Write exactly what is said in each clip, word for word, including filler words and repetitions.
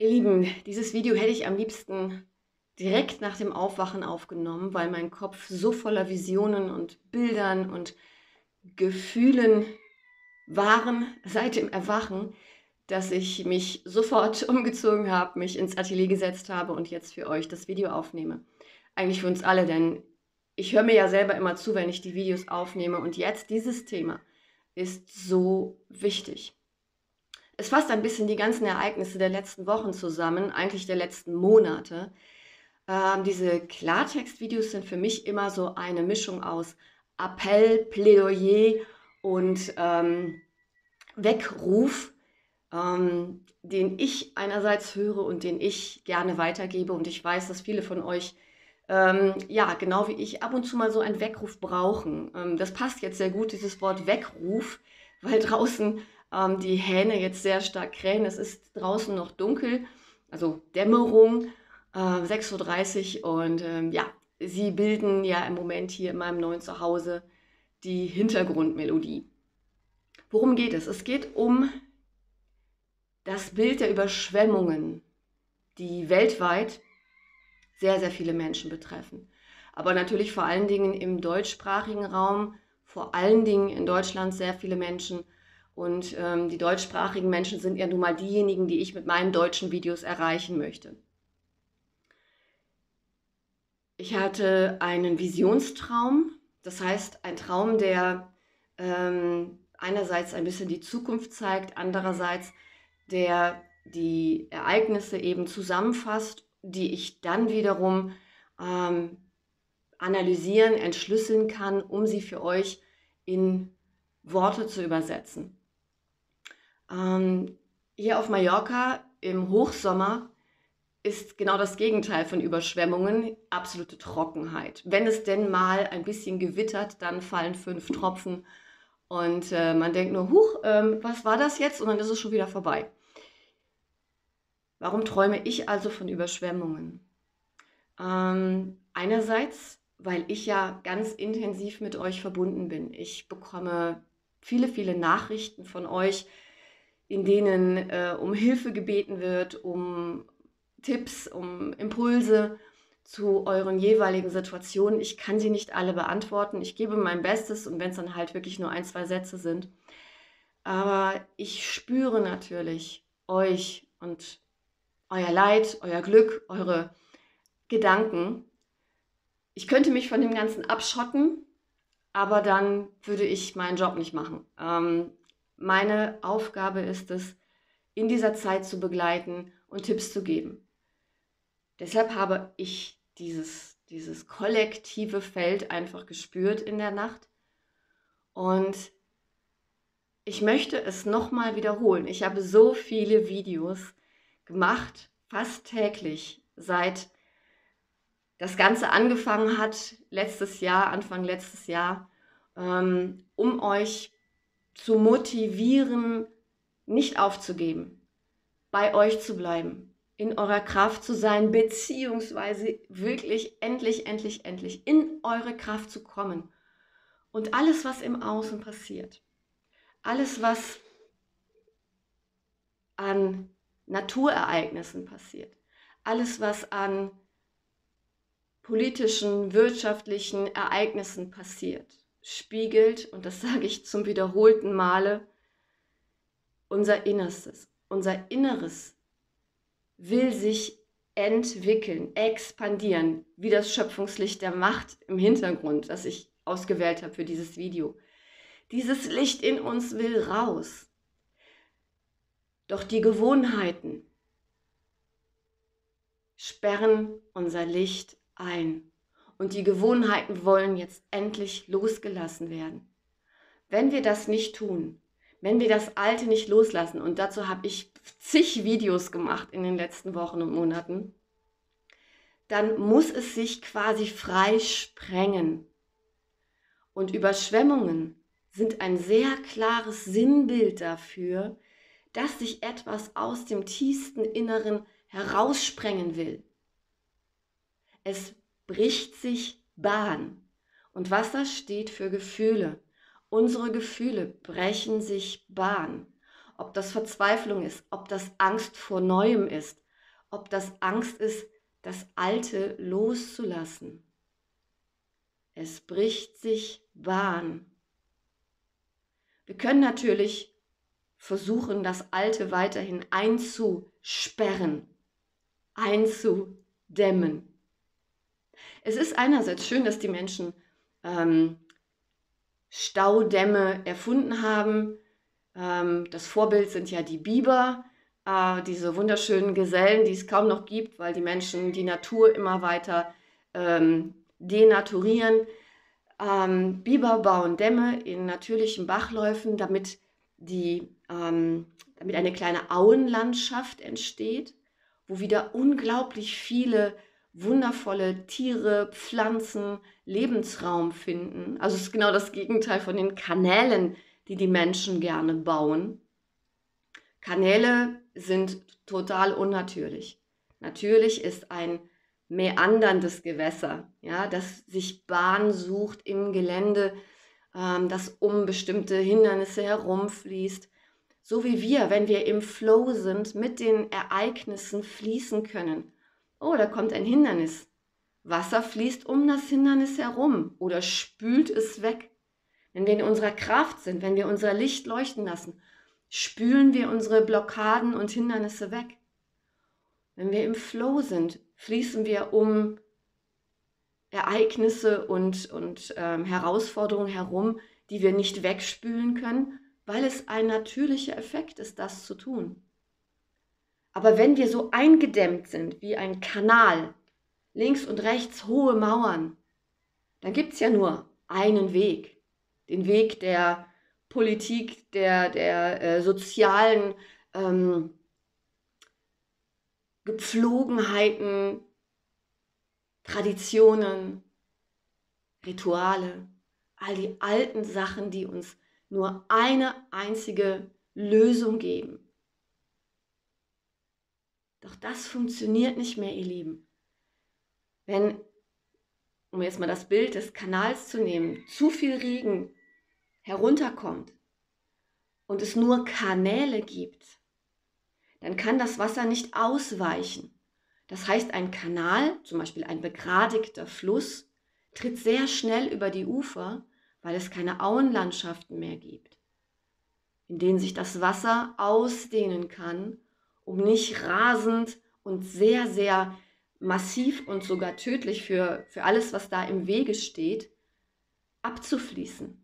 Ihr Lieben, dieses Video hätte ich am liebsten direkt nach dem Aufwachen aufgenommen, weil mein Kopf so voller Visionen und Bildern und Gefühlen waren seit dem Erwachen, dass ich mich sofort umgezogen habe, mich ins Atelier gesetzt habe und jetzt für euch das Video aufnehme. Eigentlich für uns alle, denn ich höre mir ja selber immer zu, wenn ich die Videos aufnehme, und jetzt dieses Thema ist so wichtig. Es fasst ein bisschen die ganzen Ereignisse der letzten Wochen zusammen, eigentlich der letzten Monate. Ähm, diese Klartext-Videos sind für mich immer so eine Mischung aus Appell, Plädoyer und ähm, Weckruf, ähm, den ich einerseits höre und den ich gerne weitergebe. Und ich weiß, dass viele von euch, ähm, ja, genau wie ich, ab und zu mal so einen Weckruf brauchen. Ähm, das passt jetzt sehr gut, dieses Wort Weckruf, weil draußen ähm, die Hähne jetzt sehr stark krähen. Es ist draußen noch dunkel, also Dämmerung, äh, sechs Uhr dreißig, und ähm, ja, sie bilden ja im Moment hier in meinem neuen Zuhause die Hintergrundmelodie. Worum geht es? Es geht um das Bild der Überschwemmungen, die weltweit sehr, sehr viele Menschen betreffen. Aber natürlich vor allen Dingen im deutschsprachigen Raum, vor allen Dingen in Deutschland sehr viele Menschen. Und ähm, die deutschsprachigen Menschen sind ja nun mal diejenigen, die ich mit meinen deutschen Videos erreichen möchte. Ich hatte einen Visionstraum, das heißt ein Traum, der ähm, einerseits ein bisschen die Zukunft zeigt, andererseits der die Ereignisse eben zusammenfasst, die ich dann wiederum ähm, analysieren, entschlüsseln kann, um sie für euch in Worte zu übersetzen. Ähm, hier auf Mallorca im Hochsommer ist genau das Gegenteil von Überschwemmungen, absolute Trockenheit. Wenn es denn mal ein bisschen gewittert, dann fallen fünf Tropfen und äh, man denkt nur, huch, ähm, was war das jetzt? Und dann ist es schon wieder vorbei. Warum träume ich also von Überschwemmungen? Ähm, einerseits, weil ich ja ganz intensiv mit euch verbunden bin. Ich bekomme viele, viele Nachrichten von euch, in denen äh, um Hilfe gebeten wird, um Tipps, um Impulse zu euren jeweiligen Situationen. Ich kann sie nicht alle beantworten. Ich gebe mein Bestes, und wenn es dann halt wirklich nur ein, zwei Sätze sind. Aber ich spüre natürlich euch und euer Leid, euer Glück, eure Gedanken. Ich könnte mich von dem Ganzen abschotten, aber dann würde ich meinen Job nicht machen. Ähm, meine Aufgabe ist es, in dieser Zeit zu begleiten und Tipps zu geben. Deshalb habe ich dieses, dieses kollektive Feld einfach gespürt in der Nacht, und ich möchte es nochmal wiederholen. Ich habe so viele Videos gemacht, fast täglich, seit das Ganze angefangen hat, letztes Jahr, Anfang letztes Jahr, ähm, um euch zu motivieren, nicht aufzugeben, bei euch zu bleiben, in eurer Kraft zu sein, beziehungsweise wirklich endlich, endlich, endlich in eure Kraft zu kommen. Und alles, was im Außen passiert, alles, was an Naturereignissen passiert, alles, was an politischen, wirtschaftlichen Ereignissen passiert, spiegelt, und das sage ich zum wiederholten Male, unser Innerstes. Unser Inneres will sich entwickeln, expandieren, wie das Schöpfungslicht der Macht im Hintergrund, das ich ausgewählt habe für dieses Video. Dieses Licht in uns will raus. Doch die Gewohnheiten sperren unser Licht ein. Und die Gewohnheiten wollen jetzt endlich losgelassen werden. Wenn wir das nicht tun, wenn wir das Alte nicht loslassen, und dazu habe ich zig Videos gemacht in den letzten Wochen und Monaten, dann muss es sich quasi frei sprengen. Und Überschwemmungen sind ein sehr klares Sinnbild dafür, dass sich etwas aus dem tiefsten Inneren heraussprengen will. Es bricht sich Bahn. Und Wasser steht für Gefühle. Unsere Gefühle brechen sich Bahn. Ob das Verzweiflung ist, ob das Angst vor Neuem ist, ob das Angst ist, das Alte loszulassen. Es bricht sich Bahn. Wir können natürlich versuchen, das Alte weiterhin einzusperren, einzudämmen. Es ist einerseits schön, dass die Menschen ähm, Staudämme erfunden haben. Ähm, das Vorbild sind ja die Biber, äh, diese wunderschönen Gesellen, die es kaum noch gibt, weil die Menschen die Natur immer weiter ähm, denaturieren. Ähm, Biber bauen Dämme in natürlichen Bachläufen, damit, die, ähm, damit eine kleine Auenlandschaft entsteht, wo wieder unglaublich viele wundervolle Tiere, Pflanzen, Lebensraum finden. Also es ist genau das Gegenteil von den Kanälen, die die Menschen gerne bauen. Kanäle sind total unnatürlich. Natürlich ist ein meanderndes Gewässer, ja, das sich Bahn sucht im Gelände, ähm, das um bestimmte Hindernisse herumfließt. So wie wir, wenn wir im Flow sind, mit den Ereignissen fließen können. Oh, da kommt ein Hindernis. Wasser fließt um das Hindernis herum oder spült es weg. Wenn wir in unserer Kraft sind, wenn wir unser Licht leuchten lassen, spülen wir unsere Blockaden und Hindernisse weg. Wenn wir im Flow sind, fließen wir um Ereignisse und, und ähm, Herausforderungen herum, die wir nicht wegspülen können, weil es ein natürlicher Effekt ist, das zu tun. Aber wenn wir so eingedämmt sind wie ein Kanal, links und rechts hohe Mauern, dann gibt es ja nur einen Weg. Den Weg der Politik, der, der äh, sozialen ähm, Gepflogenheiten, Traditionen, Rituale, all die alten Sachen, die uns nur eine einzige Lösung geben. Doch das funktioniert nicht mehr, ihr Lieben. Wenn, um jetzt mal das Bild des Kanals zu nehmen, zu viel Regen herunterkommt und es nur Kanäle gibt, dann kann das Wasser nicht ausweichen. Das heißt, ein Kanal, zum Beispiel ein begradigter Fluss, tritt sehr schnell über die Ufer, weil es keine Auenlandschaften mehr gibt, in denen sich das Wasser ausdehnen kann, um nicht rasend und sehr, sehr massiv und sogar tödlich für, für alles, was da im Wege steht, abzufließen.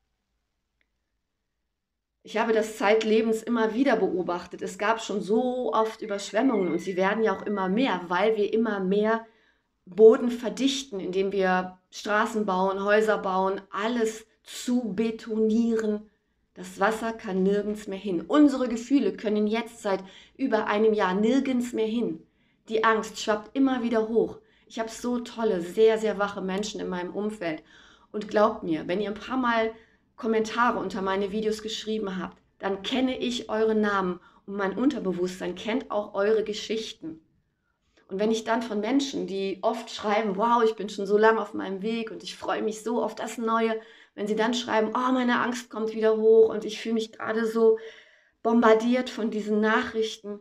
Ich habe das zeitlebens immer wieder beobachtet. Es gab schon so oft Überschwemmungen und sie werden ja auch immer mehr, weil wir immer mehr Boden verdichten, indem wir Straßen bauen, Häuser bauen, alles zu betonieren. Das Wasser kann nirgends mehr hin. Unsere Gefühle können jetzt seit über einem Jahr nirgends mehr hin. Die Angst schwappt immer wieder hoch. Ich habe so tolle, sehr, sehr wache Menschen in meinem Umfeld. Und glaubt mir, wenn ihr ein paar Mal Kommentare unter meine Videos geschrieben habt, dann kenne ich eure Namen und mein Unterbewusstsein kennt auch eure Geschichten. Und wenn ich dann von Menschen, die oft schreiben, wow, ich bin schon so lange auf meinem Weg und ich freue mich so auf das Neue, wenn sie dann schreiben, oh, meine Angst kommt wieder hoch und ich fühle mich gerade so bombardiert von diesen Nachrichten.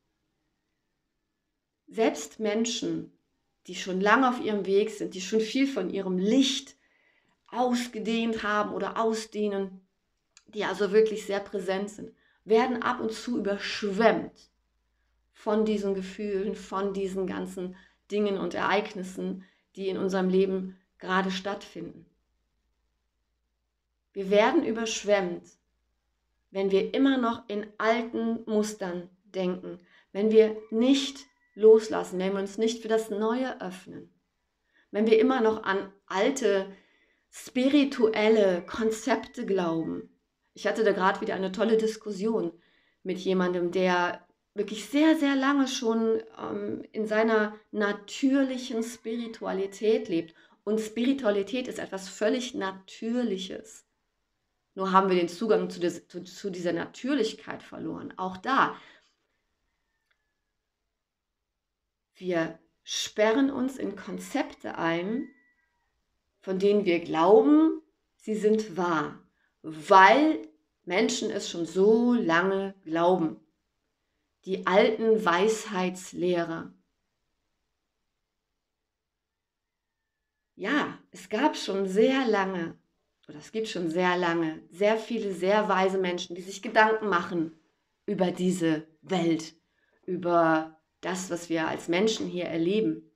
Selbst Menschen, die schon lange auf ihrem Weg sind, die schon viel von ihrem Licht ausgedehnt haben oder ausdehnen, die also wirklich sehr präsent sind, werden ab und zu überschwemmt von diesen Gefühlen, von diesen ganzen Dingen und Ereignissen, die in unserem Leben gerade stattfinden. Wir werden überschwemmt, wenn wir immer noch in alten Mustern denken, wenn wir nicht loslassen, wenn wir uns nicht für das Neue öffnen, wenn wir immer noch an alte spirituelle Konzepte glauben. Ich hatte da gerade wieder eine tolle Diskussion mit jemandem, der wirklich sehr, sehr lange schon ähm, in seiner natürlichen Spiritualität lebt. Und Spiritualität ist etwas völlig Natürliches. Nur haben wir den Zugang zu, des, zu, zu dieser Natürlichkeit verloren. Auch da. Wir sperren uns in Konzepte ein, von denen wir glauben, sie sind wahr, weil Menschen es schon so lange glauben. die alten Weisheitslehrer. Ja, es gab schon sehr lange, oder es gibt schon sehr lange, sehr viele sehr weise Menschen, die sich Gedanken machen über diese Welt, über das, was wir als Menschen hier erleben.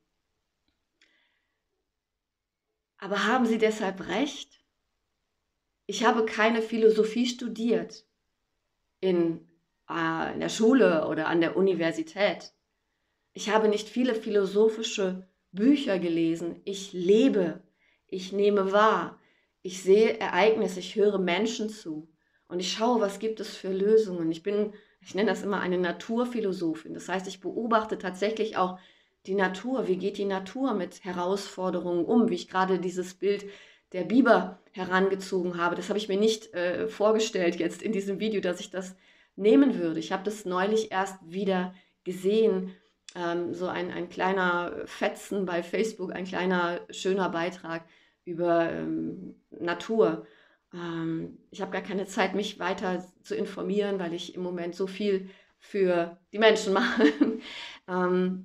Aber haben sie deshalb recht? Ich habe keine Philosophie studiert in, äh, in der Schule oder an der Universität. Ich habe nicht viele philosophische Bücher gelesen. Ich lebe, ich nehme wahr, ich sehe Ereignisse, ich höre Menschen zu und ich schaue, was gibt es für Lösungen. Ich bin, ich nenne das immer eine Naturphilosophin. Das heißt, ich beobachte tatsächlich auch die Natur. Wie geht die Natur mit Herausforderungen um? Wie ich gerade dieses Bild der Biber herangezogen habe. Das habe ich mir nicht äh, vorgestellt jetzt in diesem Video, dass ich das nehmen würde. Ich habe das neulich erst wieder gesehen. Ähm, so ein, ein kleiner Fetzen bei Facebook, ein kleiner schöner Beitrag über ähm, Natur. Ähm, ich habe gar keine Zeit, mich weiter zu informieren, weil ich im Moment so viel für die Menschen mache. ähm,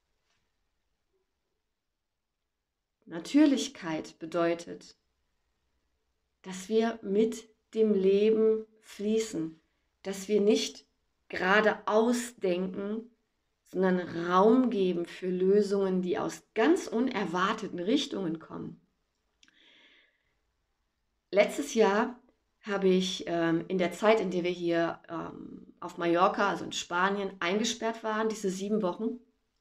Natürlichkeit bedeutet, dass wir mit dem Leben fließen, dass wir nicht geradeaus denken, sondern Raum geben für Lösungen, die aus ganz unerwarteten Richtungen kommen. Letztes Jahr habe ich ähm, in der Zeit, in der wir hier ähm, auf Mallorca, also in Spanien, eingesperrt waren, diese sieben Wochen,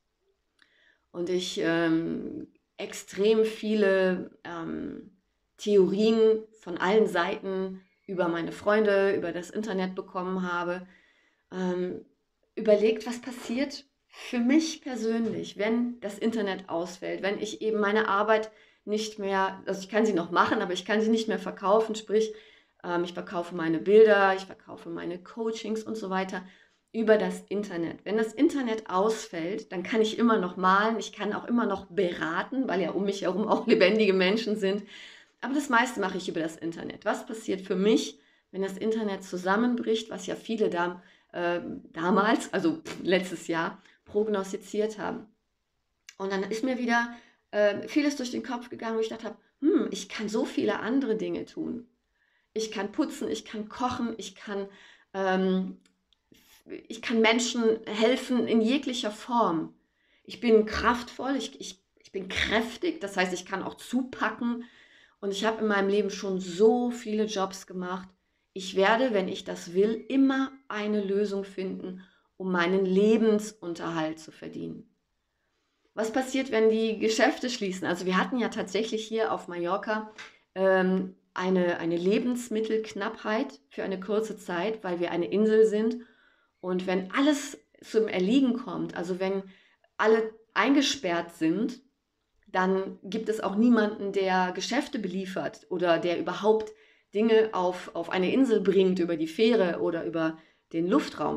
und ich ähm, extrem viele ähm, Theorien von allen Seiten über meine Freunde, über das Internet bekommen habe, ähm, überlegt, was passiert für mich persönlich, wenn das Internet ausfällt, wenn ich eben meine Arbeit nicht mehr, also ich kann sie noch machen, aber ich kann sie nicht mehr verkaufen, sprich, ähm, ich verkaufe meine Bilder, ich verkaufe meine Coachings und so weiter über das Internet. Wenn das Internet ausfällt, dann kann ich immer noch malen, ich kann auch immer noch beraten, weil ja um mich herum auch lebendige Menschen sind, aber das meiste mache ich über das Internet. Was passiert für mich, wenn das Internet zusammenbricht, was ja viele da, äh, damals, also letztes Jahr, prognostiziert haben? Und dann ist mir wieder äh, vieles durch den Kopf gegangen, wo ich dachte, hm, ich kann so viele andere Dinge tun. Ich kann putzen, ich kann kochen, ich kann, ähm, ich kann Menschen helfen in jeglicher Form. Ich bin kraftvoll, ich, ich, ich bin kräftig, das heißt, ich kann auch zupacken. Und ich habe in meinem Leben schon so viele Jobs gemacht. Ich werde, wenn ich das will, immer eine Lösung finden, um meinen Lebensunterhalt zu verdienen. Was passiert, wenn die Geschäfte schließen? Also wir hatten ja tatsächlich hier auf Mallorca ähm, eine, eine Lebensmittelknappheit für eine kurze Zeit, weil wir eine Insel sind. Und wenn alles zum Erliegen kommt, also wenn alle eingesperrt sind, dann gibt es auch niemanden, der Geschäfte beliefert oder der überhaupt Dinge auf, auf eine Insel bringt, über die Fähre oder über den Luftraum.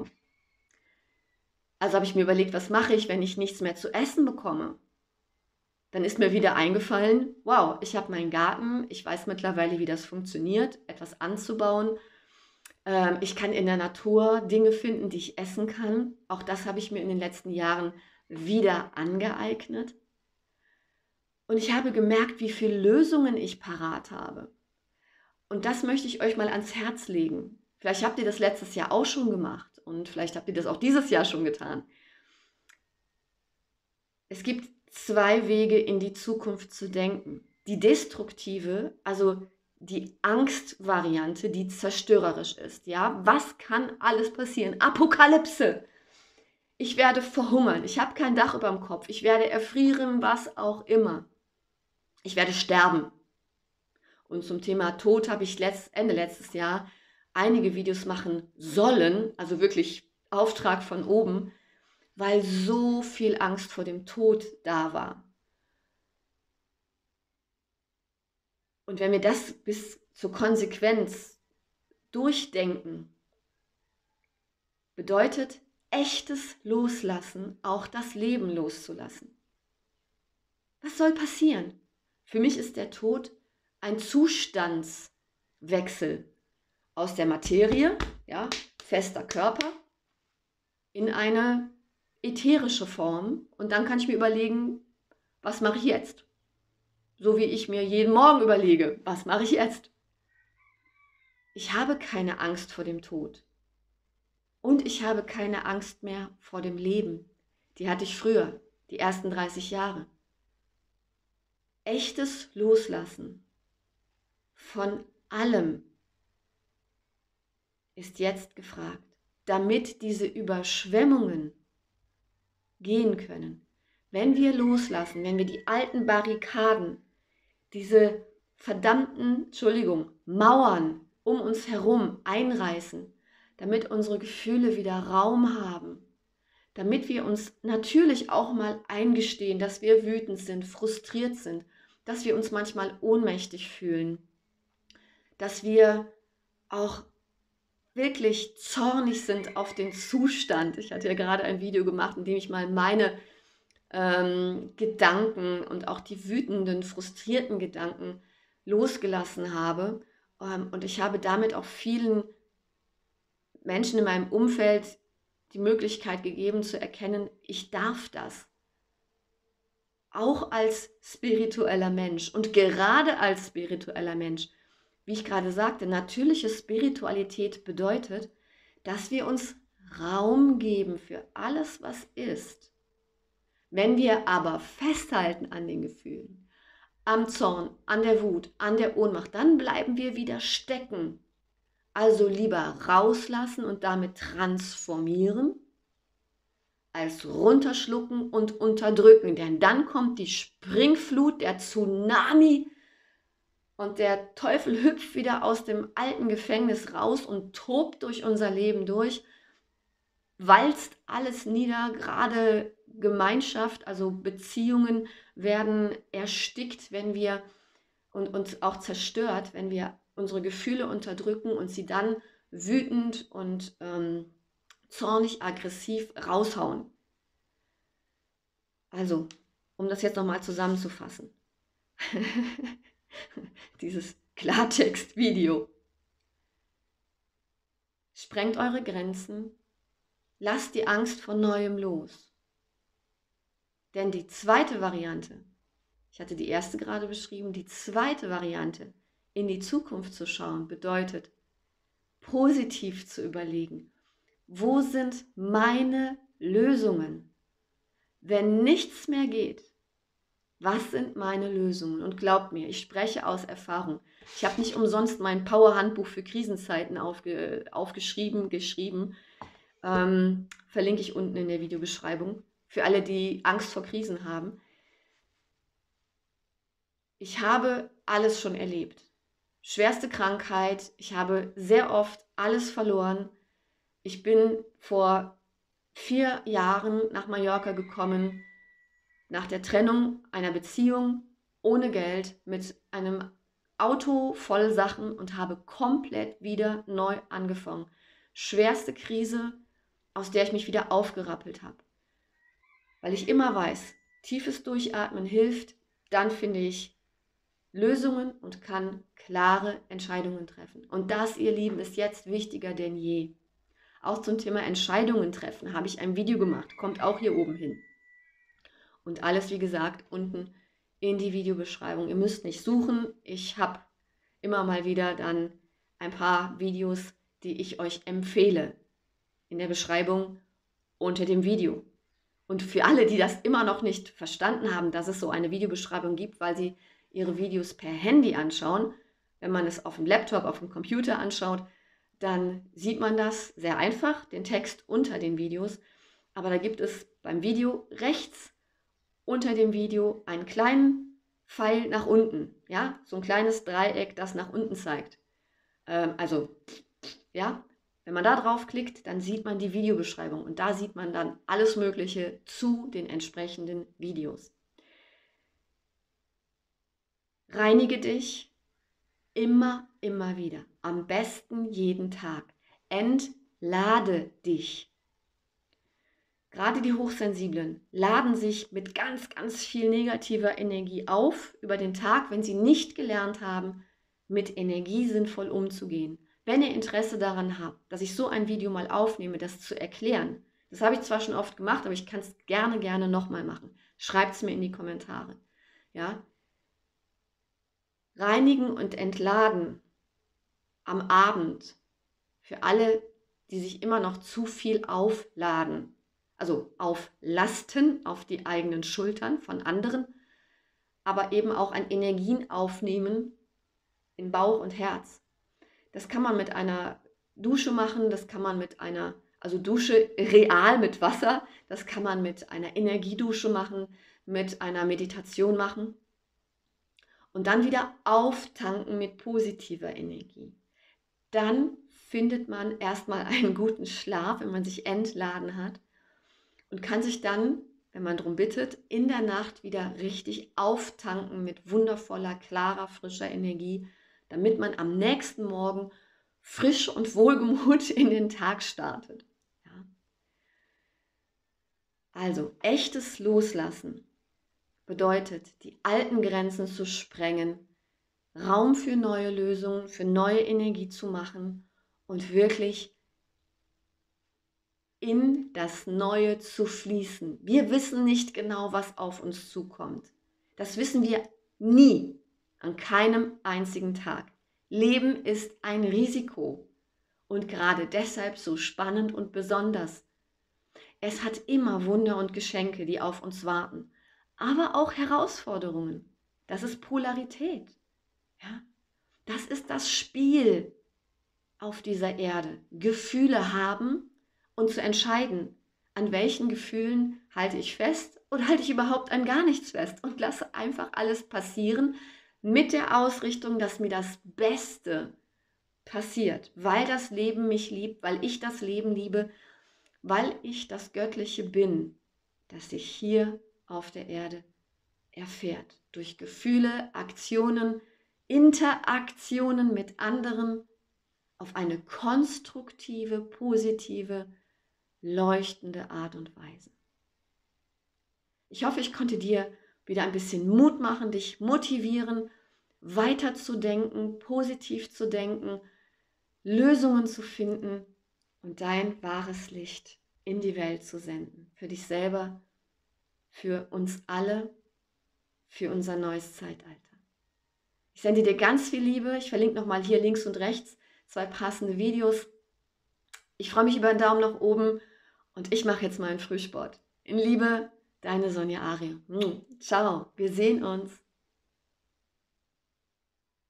Also habe ich mir überlegt, was mache ich, wenn ich nichts mehr zu essen bekomme? Dann ist mir wieder eingefallen, wow, ich habe meinen Garten, ich weiß mittlerweile, wie das funktioniert, etwas anzubauen. Ähm, ich kann in der Natur Dinge finden, die ich essen kann. Auch das habe ich mir in den letzten Jahren wieder angeeignet. Und ich habe gemerkt, wie viele Lösungen ich parat habe. Und das möchte ich euch mal ans Herz legen. Vielleicht habt ihr das letztes Jahr auch schon gemacht und vielleicht habt ihr das auch dieses Jahr schon getan. Es gibt zwei Wege, in die Zukunft zu denken. Die destruktive, also die Angstvariante, die zerstörerisch ist. Ja, was kann alles passieren? Apokalypse! Ich werde verhungern, ich habe kein Dach über dem Kopf, ich werde erfrieren, was auch immer. Ich werde sterben. Und zum Thema Tod habe ich letzt, Ende letztes Jahr einige Videos machen sollen, also wirklich Auftrag von oben, weil so viel Angst vor dem Tod da war. Und wenn wir das bis zur Konsequenz durchdenken, bedeutet echtes Loslassen auch das Leben loszulassen. Was soll passieren? Für mich ist der Tod ein Zustandswechsel aus der Materie, ja, fester Körper, in eine ätherische Form und dann kann ich mir überlegen, was mache ich jetzt? So wie ich mir jeden Morgen überlege, was mache ich jetzt? Ich habe keine Angst vor dem Tod und ich habe keine Angst mehr vor dem Leben. Die hatte ich früher, die ersten dreißig Jahre. Echtes Loslassen von allem ist jetzt gefragt, damit diese Überschwemmungen gehen können. Wenn wir loslassen, wenn wir die alten Barrikaden, diese verdammten, Entschuldigung, Mauern um uns herum einreißen, damit unsere Gefühle wieder Raum haben, damit wir uns natürlich auch mal eingestehen, dass wir wütend sind, frustriert sind, dass wir uns manchmal ohnmächtig fühlen, dass wir auch wirklich zornig sind auf den Zustand. Ich hatte ja gerade ein Video gemacht, in dem ich mal meine ähm, Gedanken und auch die wütenden, frustrierten Gedanken losgelassen habe. Ähm, und ich habe damit auch vielen Menschen in meinem Umfeld die Möglichkeit gegeben zu erkennen, ich darf das. Auch als spiritueller Mensch und gerade als spiritueller Mensch. Wie ich gerade sagte, natürliche Spiritualität bedeutet, dass wir uns Raum geben für alles, was ist. Wenn wir aber festhalten an den Gefühlen, am Zorn, an der Wut, an der Ohnmacht, dann bleiben wir wieder stecken. Also lieber rauslassen und damit transformieren, als runterschlucken und unterdrücken. Denn dann kommt die Springflut, der Tsunami, und der Teufel hüpft wieder aus dem alten Gefängnis raus und tobt durch unser Leben durch, walzt alles nieder, gerade Gemeinschaft, also Beziehungen werden erstickt, wenn wir und uns auch zerstört, wenn wir unsere Gefühle unterdrücken und sie dann wütend und ähm, zornig, aggressiv raushauen. Also, um das jetzt nochmal zusammenzufassen. Dieses Klartext-Video. Sprengt eure Grenzen, lasst die Angst vor Neuem los. Denn die zweite Variante, ich hatte die erste gerade beschrieben, die zweite Variante, in die Zukunft zu schauen, bedeutet, positiv zu überlegen, wo sind meine Lösungen? Wenn nichts mehr geht, was sind meine Lösungen? Und glaubt mir, ich spreche aus Erfahrung. Ich habe nicht umsonst mein Power-Handbuch für Krisenzeiten aufge, aufgeschrieben, geschrieben. Ähm, verlinke ich unten in der Videobeschreibung. Für alle, die Angst vor Krisen haben. Ich habe alles schon erlebt. Schwerste Krankheit. Ich habe sehr oft alles verloren. Ich bin vor vier Jahren nach Mallorca gekommen, nach der Trennung einer Beziehung, ohne Geld, mit einem Auto voll Sachen und habe komplett wieder neu angefangen. Schwerste Krise, aus der ich mich wieder aufgerappelt habe. Weil ich immer weiß, tiefes Durchatmen hilft, dann finde ich Lösungen und kann klare Entscheidungen treffen. Und das, ihr Lieben, ist jetzt wichtiger denn je. Auch zum Thema Entscheidungen treffen habe ich ein Video gemacht, kommt auch hier oben hin. Und alles, wie gesagt, unten in die Videobeschreibung. Ihr müsst nicht suchen. Ich habe immer mal wieder dann ein paar Videos, die ich euch empfehle, in der Beschreibung unter dem Video. Und für alle, die das immer noch nicht verstanden haben, dass es so eine Videobeschreibung gibt, weil sie ihre Videos per Handy anschauen, wenn man es auf dem Laptop, auf dem Computer anschaut, dann sieht man das sehr einfach, den Text unter den Videos. Aber da gibt es beim Video rechts unter dem Video einen kleinen Pfeil nach unten, ja, so ein kleines Dreieck, das nach unten zeigt. Ähm, also, ja, wenn man da draufklickt, dann sieht man die Videobeschreibung und da sieht man dann alles Mögliche zu den entsprechenden Videos. Reinige dich immer, immer wieder, am besten jeden Tag. Entlade dich. Gerade die Hochsensiblen laden sich mit ganz, ganz viel negativer Energie auf über den Tag, wenn sie nicht gelernt haben, mit Energie sinnvoll umzugehen. Wenn ihr Interesse daran habt, dass ich so ein Video mal aufnehme, das zu erklären, Das habe ich zwar schon oft gemacht, aber ich kann es gerne, gerne nochmal machen. Schreibt es mir in die Kommentare. Ja? Reinigen und entladen am Abend für alle, die sich immer noch zu viel aufladen, also auflasten auf die eigenen Schultern von anderen, aber eben auch an Energien aufnehmen in Bauch und Herz. Das kann man mit einer Dusche machen, das kann man mit einer, also Dusche real mit Wasser, das kann man mit einer Energiedusche machen, mit einer Meditation machen und dann wieder auftanken mit positiver Energie. Dann findet man erstmal einen guten Schlaf, wenn man sich entladen hat und kann sich dann, wenn man darum bittet, in der Nacht wieder richtig auftanken mit wundervoller, klarer, frischer Energie, damit man am nächsten Morgen frisch und wohlgemut in den Tag startet. Ja. Also echtes Loslassen bedeutet, die alten Grenzen zu sprengen, Raum für neue Lösungen, für neue Energie zu machen und wirklich in das Neue zu fließen. Wir wissen nicht genau, was auf uns zukommt. Das wissen wir nie, an keinem einzigen Tag. Leben ist ein Risiko und gerade deshalb so spannend und besonders. Es hat immer Wunder und Geschenke, die auf uns warten, aber auch Herausforderungen. Das ist Polarität. Ja? Das ist das Spiel auf dieser Erde. Gefühle haben und zu entscheiden, an welchen Gefühlen halte ich fest oder halte ich überhaupt an gar nichts fest und lasse einfach alles passieren mit der Ausrichtung, dass mir das Beste passiert, weil das Leben mich liebt, weil ich das Leben liebe, weil ich das Göttliche bin, das sich hier auf der Erde erfährt. Durch Gefühle, Aktionen, Interaktionen mit anderen auf eine konstruktive, positive, leuchtende Art und Weise. Ich hoffe, ich konnte dir wieder ein bisschen Mut machen, dich motivieren, weiterzudenken, positiv zu denken, Lösungen zu finden und dein wahres Licht in die Welt zu senden. Für dich selber, für uns alle, für unser neues Zeitalter. Ich sende dir ganz viel Liebe. Ich verlinke nochmal hier links und rechts zwei passende Videos. Ich freue mich über einen Daumen nach oben und ich mache jetzt meinen Frühsport. In Liebe, deine Sonja Arie. Ciao, wir sehen uns.